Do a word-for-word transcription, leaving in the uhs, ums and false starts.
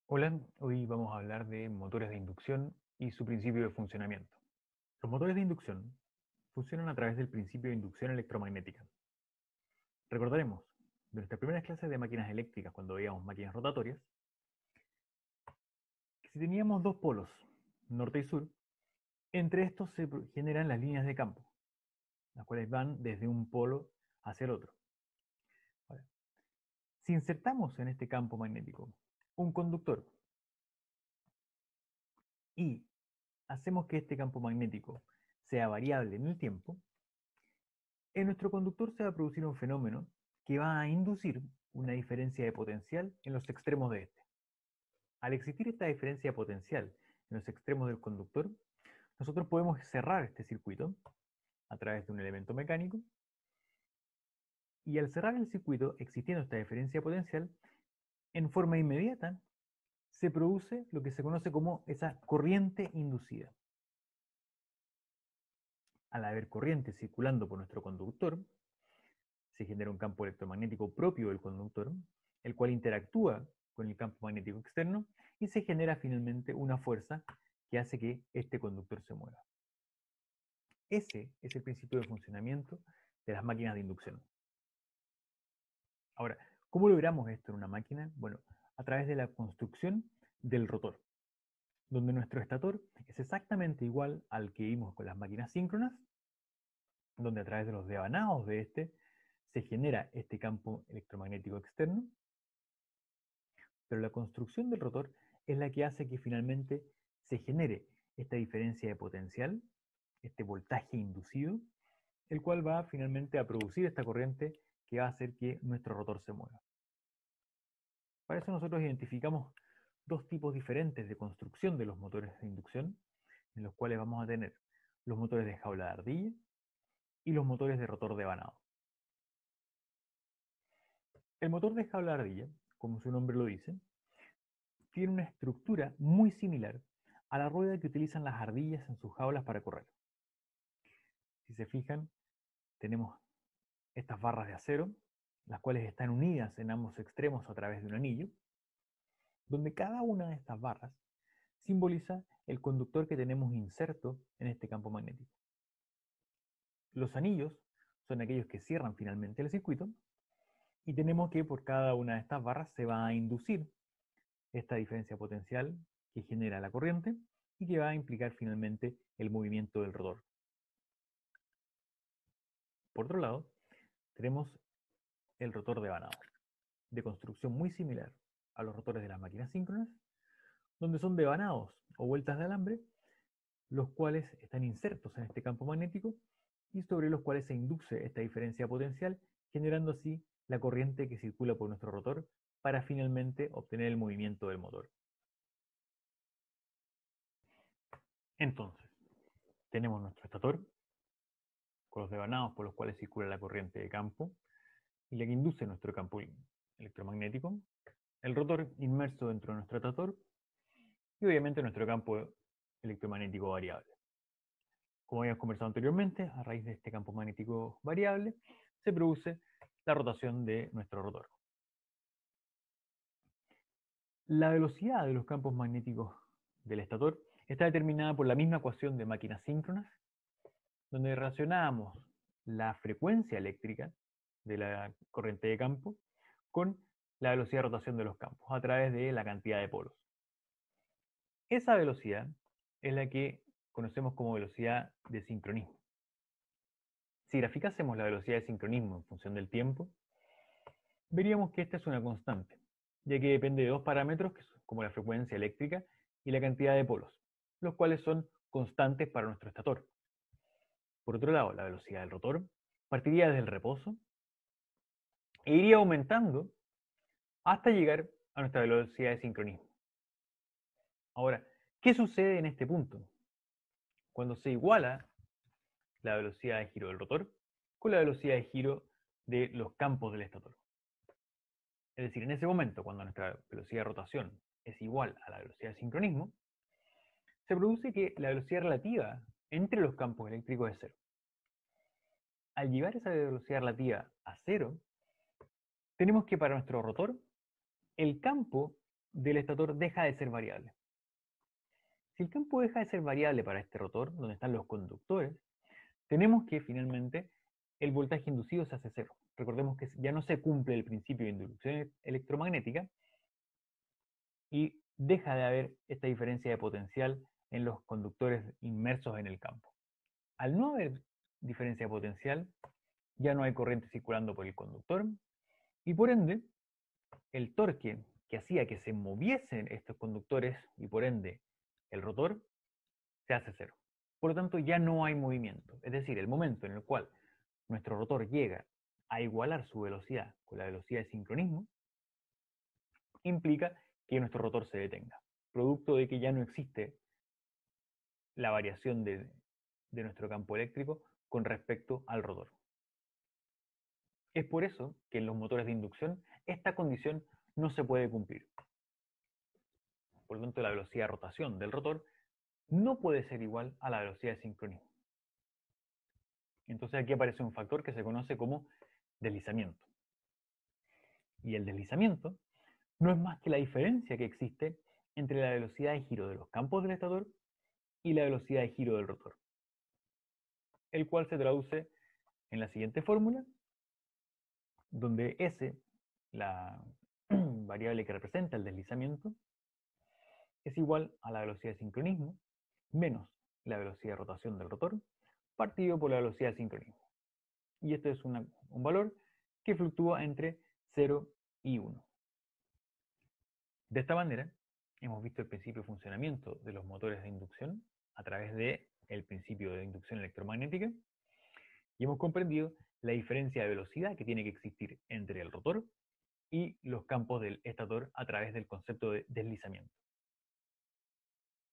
Hola, hoy vamos a hablar de motores de inducción y su principio de funcionamiento. Los motores de inducción funcionan a través del principio de inducción electromagnética. Recordaremos de nuestras primeras clases de máquinas eléctricas, cuando veíamos máquinas rotatorias, que si teníamos dos polos, norte y sur, entre estos se generan las líneas de campo, las cuales van desde un polo hacia el otro. Ahora, si insertamos en este campo magnético un conductor y hacemos que este campo magnético sea variable en el tiempo, en nuestro conductor se va a producir un fenómeno que va a inducir una diferencia de potencial en los extremos de este. Al existir esta diferencia de potencial en los extremos del conductor, nosotros podemos cerrar este circuito a través de un elemento mecánico, y al cerrar el circuito, existiendo esta diferencia de potencial, en forma inmediata se produce lo que se conoce como esa corriente inducida. Al haber corriente circulando por nuestro conductor, se genera un campo electromagnético propio del conductor, el cual interactúa con el campo magnético externo y se genera finalmente una fuerza que hace que este conductor se mueva. Ese es el principio de funcionamiento de las máquinas de inducción. Ahora, ¿cómo logramos esto en una máquina? Bueno, a través de la construcción del rotor, donde nuestro estator es exactamente igual al que vimos con las máquinas síncronas, donde a través de los devanados de este se genera este campo electromagnético externo, pero la construcción del rotor es la que hace que finalmente se genere esta diferencia de potencial, este voltaje inducido, el cual va finalmente a producir esta corriente que va a hacer que nuestro rotor se mueva. Para eso nosotros identificamos dos tipos diferentes de construcción de los motores de inducción, en los cuales vamos a tener los motores de jaula de ardilla y los motores de rotor devanado. El motor de jaula de ardilla, como su nombre lo dice, tiene una estructura muy similar a la rueda que utilizan las ardillas en sus jaulas para correr. Si se fijan, tenemos estas barras de acero, las cuales están unidas en ambos extremos a través de un anillo, donde cada una de estas barras simboliza el conductor que tenemos inserto en este campo magnético. Los anillos son aquellos que cierran finalmente el circuito, y tenemos que por cada una de estas barras se va a inducir esta diferencia potencial que genera la corriente y que va a implicar finalmente el movimiento del rotor. Por otro lado, tenemos el rotor devanado, de construcción muy similar a los rotores de las máquinas síncronas, donde son devanados o vueltas de alambre, los cuales están insertos en este campo magnético y sobre los cuales se induce esta diferencia potencial, generando así la corriente que circula por nuestro rotor para finalmente obtener el movimiento del motor. Entonces, tenemos nuestro estator, con los devanados por los cuales circula la corriente de campo y la que induce nuestro campo electromagnético, el rotor inmerso dentro de nuestro estator y obviamente nuestro campo electromagnético variable. Como habíamos conversado anteriormente, a raíz de este campo magnético variable se produce la rotación de nuestro rotor. La velocidad de los campos magnéticos del estator está determinada por la misma ecuación de máquinas síncronas, donde relacionamos la frecuencia eléctrica de la corriente de campo con la velocidad de rotación de los campos a través de la cantidad de polos. Esa velocidad es la que conocemos como velocidad de sincronismo. Si graficásemos la velocidad de sincronismo en función del tiempo, veríamos que esta es una constante, ya que depende de dos parámetros como la frecuencia eléctrica y la cantidad de polos, los cuales son constantes para nuestro estator. Por otro lado, la velocidad del rotor partiría desde el reposo e iría aumentando hasta llegar a nuestra velocidad de sincronismo. Ahora, ¿qué sucede en este punto? Cuando se iguala la velocidad de giro del rotor con la velocidad de giro de los campos del estator. Es decir, en ese momento, cuando nuestra velocidad de rotación es igual a la velocidad de sincronismo, se produce que la velocidad relativa entre los campos eléctricos es cero. Al llevar esa velocidad relativa a cero, tenemos que para nuestro rotor, el campo del estator deja de ser variable. Si el campo deja de ser variable para este rotor, donde están los conductores, tenemos que finalmente el voltaje inducido se hace cero. Recordemos que ya no se cumple el principio de inducción electromagnética y deja de haber esta diferencia de potencial en los conductores inmersos en el campo. Al no haber diferencia de potencial, ya no hay corriente circulando por el conductor y por ende, el torque que hacía que se moviesen estos conductores y por ende el rotor se hace cero. Por lo tanto, ya no hay movimiento. Es decir, el momento en el cual nuestro rotor llega a igualar su velocidad con la velocidad de sincronismo, implica que nuestro rotor se detenga, producto de que ya no existe la variación de, de nuestro campo eléctrico con respecto al rotor. Es por eso que en los motores de inducción esta condición no se puede cumplir. Por lo tanto, la velocidad de rotación del rotor no puede ser igual a la velocidad de sincronismo. Entonces aquí aparece un factor que se conoce como deslizamiento. Y el deslizamiento no es más que la diferencia que existe entre la velocidad de giro de los campos del estator y la velocidad de giro del rotor, el cual se traduce en la siguiente fórmula, donde S, la variable que representa el deslizamiento, es igual a la velocidad de sincronismo menos la velocidad de rotación del rotor partido por la velocidad de sincronismo. Y este es una, un valor que fluctúa entre cero y uno. De esta manera, hemos visto el principio de funcionamiento de los motores de inducción a través del principio de inducción electromagnética y hemos comprendido la diferencia de velocidad que tiene que existir entre el rotor y los campos del estator a través del concepto de deslizamiento.